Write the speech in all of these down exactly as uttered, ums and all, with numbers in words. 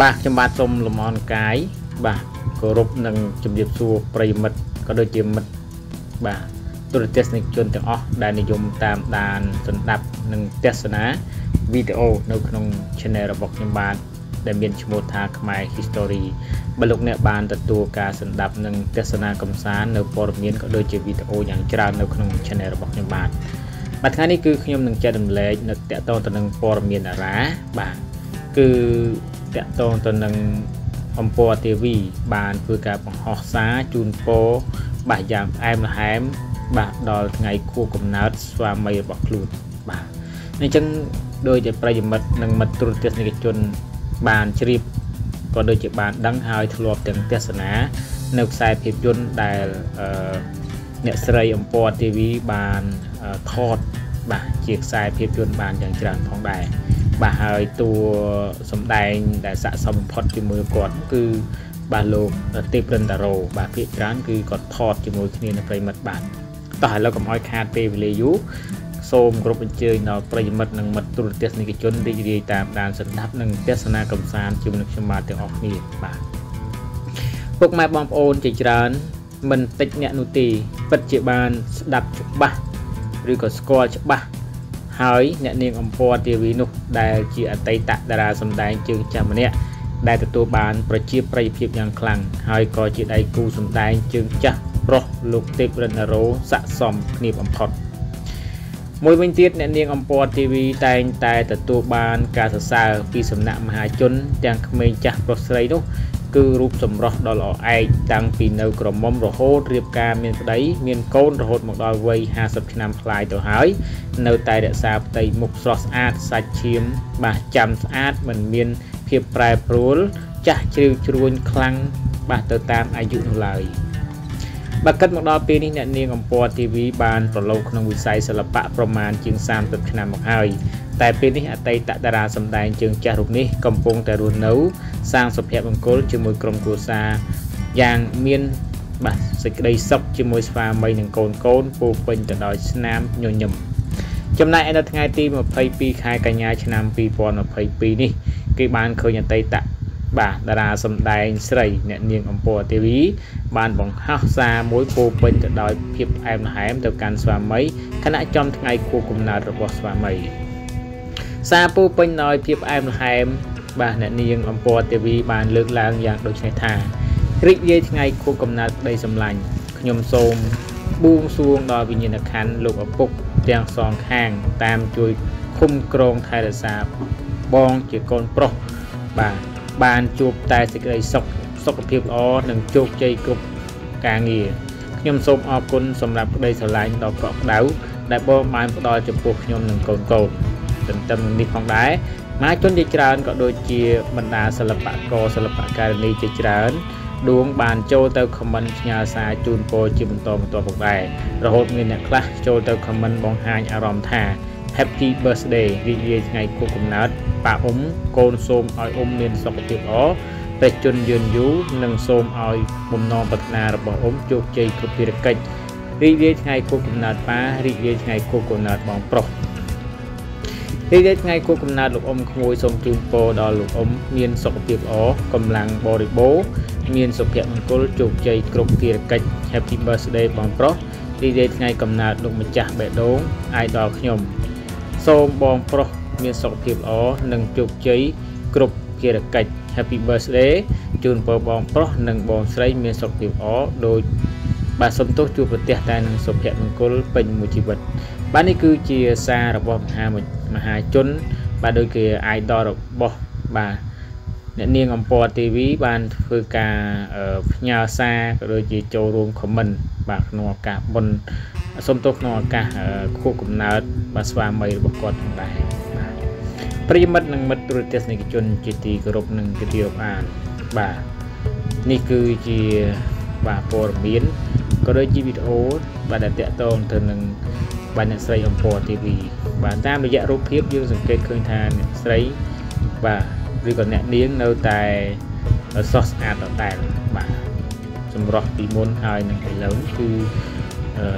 bà chăm bát tôm lùm on cái bà có rụp nâng chùm điệp xua prey mật có đôi chìm mật bà tôi test này chuyên tiếng óc đại này dùng tam đàn dẫn đập nâng test ná videoនៅក្នុង channel របស់ខ្ញុំបាទដែលមានឈ្មោះថាខ្មែរ history បើលោកអ្នកបានទទួលការសម្ដាប់និងទស្សនាកំសាន្តនៅព័ត៌មានក៏ដូចជាវីដេអូយ៉ាងច្រើននៅក្នុង channel របស់ខ្ញុំបាទបាទថ្ងៃនេះគឺខ្ញុំនឹងចែករំលែកនៅតាក់ទងទៅនឹងព័ត៌មានតារាបាទគឺតាក់ទងទៅនឹងអំពរទេវីបានធ្វើការបង្ហោះសារជូនពរបាទយ៉ាងផ្អែមល្ហែមបាទដល់ថ្ងៃខួបកំណើតស្វាមីរបស់ខ្លួនបាទអញ្ចឹងដោយតែប្រិយមិត្តនិងមិត្តទូរទស្សនិកជនបានជ្រាបក៏ដូចជាបានដឹងហើយធ្លាប់ទាំងទស្សនានៅខ្សែភាពយន្តដែលអ្នកស្រីអំពរទេវីបានថតបាទជាខ្សែភាពយន្តបានយ៉ាងច្រើនផងដែរបាទហើយតួសម្ដែងដែលស័ក្តិសមបំផុតជាមួយគាត់គឺបាទលោកទេពរិនតារ៉ូបាទភាគច្រើនគឺគាត់ថតជាមួយគ្នានៅប្រិយមិត្តបាទតោះឥឡូវកុំឲ្យខាតពេលវេលាយូរសូមគ្រប់អញ្ជើញដល់ប្រិយមិត្តនិងមិត្តទូរទស្សនិកជនរីករាយតាមដានស្ដាប់និងទស្សនាកំសាន្តជាមួយនឹងខ្ញុំបាទទាំងអស់គ្នាបាទពុកម៉ែបងប្អូនជាច្រើនមិនតិចអ្នកនោះទេពិតជាបានស្ដាប់ច្បាស់ឬក៏ស្គាល់ច្បាស់ហើយអ្នកនាងអំពរទេវីនោះដែលជាអតីតតារាសម្ដែងជើងចាស់ម្នាក់ដែលទទួលបានប្រជាប្រិយភាពយ៉ាងខ្លាំងហើយក៏ជាដៃគូសម្ដែងជើងចាស់ប្រុសលោកទេពរិនតារ៉ូស័ក្តិសមគ្នាបំផុតមួយវិញទៀតអ្នកនាងអំពរទេវីតែងតែទទួលបានការសរសើរពីសំណាក់មហាជនទាំងក្មេងចាស់ប្រុសស្រីនោះគឺរូបសម្រស់ដ៏ល្អឯកតាំងពីនៅក្រមុំរហូតរៀបការមានប្តីមានកូនរហូតមកដល់វ័យห้าสิบឆ្នាំប្លាយទៅហើយនៅតែរក្សាផ្ទៃមុខស្រស់ស្អាតសាច់ឈាមបាទចាំស្អាតមិនមានភាពប្រែប្រួលចាស់ជ្រាវជ្រួញខ្លាំងបាទទៅតាមអាយុនោះឡើយបើគិតមកដល់ពេលនេះអ្នកនាងអំពរទេវីបានប្រឡូកក្នុងវិស័យសិល្បៈប្រមាណជាងសាមសិបឆ្នាំមកហើយតែពេលនេះអតីតតារាសម្ដែងជើងចាស់រូបនេះកំពុងតែរស់នៅសាងសុភមង្គលជាមួយក្រុមគ្រួសារយ៉ាងមានបាទសេចក្តីសុខជាមួយស្វាមីនិងកូនកូនពោពេញទៅដោយស្នាមញញឹមចំណែកឯនៅថ្ងៃទីម្ភៃពីរខែកញ្ញាឆ្នាំពីរពាន់ម្ភៃពីរនេះគេបានឃើញអតីតបាទតារាសម្ដែងស្រីអ្នកនាងអំពរទេវីបានបង្ហោះសារមួយពោពេញទៅដោយភាពផ្អែមល្ហែមទៅកាន់ស្វាមីខណៈចំថ្ងៃខួបកំណើតរបស់ស្វាមីសារពោពេញដោយភាពផ្អែមល្ហែមបាទអ្នកនាងអំពរទេវីបានលើកឡើងយ៉ាងដូចនេះថារីករាយថ្ងៃខួបកំណើតក្តីសម្លាញ់ខ្ញុំសូមបួងសួងដល់វិញ្ញាណក្ខន្ធលោកឪពុកទាំងសងខាងតាមជួយឃុំក្រងថែរក្សាបងជាកូនប្រុសបាទបានជួបតែសេចក្តីសុខសុខភាពល្អនិងជោគជ័យគ្រប់ការងារខ្ញុំសូមអរគុណសម្រាប់ក្តីស្រឡាញ់ដ៏កក់ក្ដៅដែលបងបានផ្ដល់ចំពោះខ្ញុំនិងកូនកូនទន្ទឹមនឹងនេះផងដែរមហាជនជាច្រើនក៏ដូចជាបណ្ដាសិល្បករសិល្បការិនីជាច្រើនដួងបានចូលទៅខមមិនផ្ញើសារជូនពរជាបន្តបន្ទាប់ផងដែររហូតមានអ្នកខ្លះចូលទៅខមមិនបង្ហាញអារម្មណ៍ថា Happy Birthday រីករាយថ្ងៃខួបកំណើតប៉ាអ៊ុំកូនសូមឲ្យអ៊ុំមានសុខភាពល្អតែជន់យឺនយូរនិងសូមឲ្យបំណងប្រាថ្នារបស់អ៊ុំជោគជ័យគ្រប់ភារកិច្ចរីករាយថ្ងៃខួបកំណើតប៉ារីករាយថ្ងៃខួបកំណើតបងប្រុសរីករាយថ្ងៃខួបកំណើតលោកអ៊ុំក្មួយសូមជូនពរដល់លោកអ៊ុំមានសុខភាពល្អកម្លាំងបរិបូរណ៍មានសុភមង្គលជោគជ័យគ្រប់ភារកិច្ច Happy Birthday បងប្រុសរីករាយថ្ងៃកំណើតលោកម្ចាស់បេះដូងអាយដល់ខ្ញុំសូមបងប្រុសមានសុខភាពល្អនិងជោគជ័យគ្រប់ភារកិច្ច Happy Birthday ជូនពរបងប្រុសនិងបងស្រីមានសុខភាពល្អដោយបាទសូមទោសជួបប្រទះតែនឹងសុភមង្គលពេញមួយជីវិតបាទនេះគឺជាសាររបស់មហាមហាជនបាទដូចជា idol របស់បាទអ្នកនាងអំពរទេវីបានធ្វើការផ្ញើសារក៏ដូចជាចូលរួម comment បាទក្នុងឱកាសបុណ្យសូមទោសក្នុងឱកាសខួបកំណើតបាទស្វាមីរបស់គាត់ផងដែរបាទប្រិយមិត្តនិងមិត្តទូរទស្សនិកជនជាទីគោរពនិងជាទីរាប់អានបាទនេះគឺជាបាទព័ត៌មានក៏ដូចជាវីដេអូបាទដែលតាក់ទងទៅនឹងបាទអ្នកស្រីអំពរទេវីបាទតាមរយៈរូបភាពយើងសង្កេតឃើញថាអ្នកស្រីបាទឬក៏អ្នកនាងនៅតែស្រស់ស្អាតដដែលបាទសម្រស់ពីមុនហើយនឹងឥឡូវគឺអឺ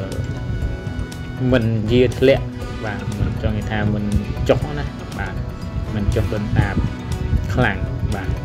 មិនយាធ្លាក់បាទមិនចង់និយាយថាមិនចុះណាបាទមិនចុះដុនដាបខ្លាំងបាទ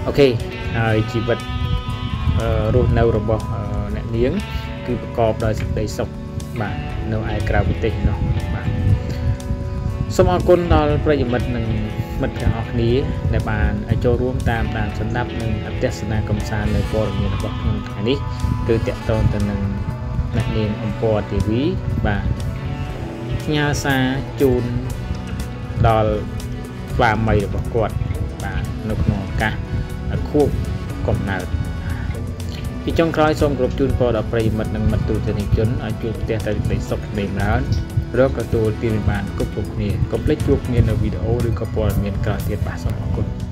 អូខេហើយជីវិតរស់នៅរបស់អ្នកនាងគឺប្រកបដោយសេចក្តីសុខបាទនៅឯក្រៅប្រទេសនោះបាទសូមអរគុណដល់ប្រិយមិត្តនិងមិត្តទាំងអស់គ្នាដែលបានចូលរួមតាមដានស្ដាប់និងទស្សនាកំសាន្តនៅព័ត៌មានរបស់ខ្ញុំថ្ងៃនេះគឺតាក់ទងទៅនឹងអ្នកនាងអំពរទេវីបាទផ្ញើសារជូនដល់ស្វាមីរបស់គាត់បាទនៅក្នុងឱកាសខួបកំណើតពីចុងក្រោយសូមគោរពជូនពរដល់ប្រិយមិត្តនិងមិត្តទូទាំងជនឲ្យជួបផ្ទះតែក្តីសុខក្តីចម្រើនរកទទួលទានបានគ្រប់គ្រប់គ្នាកុំភ្លេចជួបគ្នានៅវីដេអូឬក៏ព័ត៌មានក្រោយទៀតបាទសូមអរគុណ